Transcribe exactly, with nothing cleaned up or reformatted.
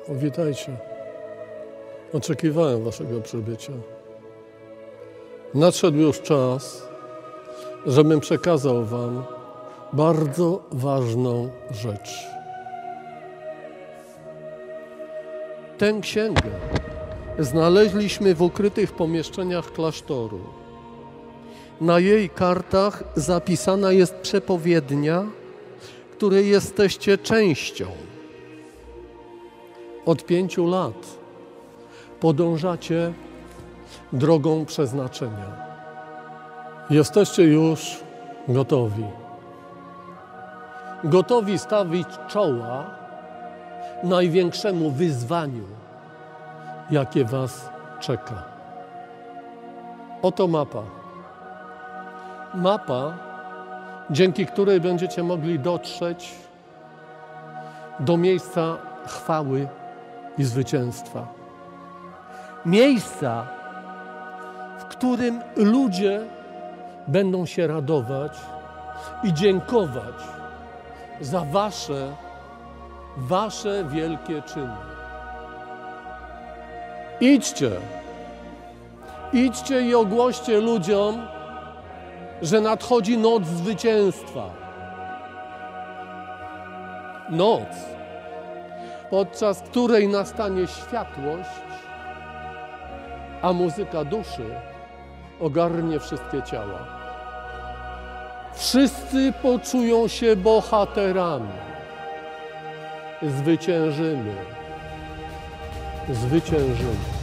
Witajcie. Oczekiwałem waszego przybycia. Nadszedł już czas, żebym przekazał wam bardzo ważną rzecz. Tę księgę znaleźliśmy w ukrytych pomieszczeniach klasztoru. Na jej kartach zapisana jest przepowiednia, której jesteście częścią. Od pięciu lat podążacie drogą przeznaczenia. Jesteście już gotowi. Gotowi stawić czoła największemu wyzwaniu, jakie was czeka. Oto mapa. Mapa, dzięki której będziecie mogli dotrzeć do miejsca chwały i zwycięstwa. Miejsca, w którym ludzie będą się radować i dziękować za wasze, wasze wielkie czyny. Idźcie, idźcie i ogłoście ludziom, że nadchodzi noc zwycięstwa. Noc, podczas której nastanie światłość, a muzyka duszy ogarnie wszystkie ciała. Wszyscy poczują się bohaterami. Zwyciężymy. Zwyciężymy.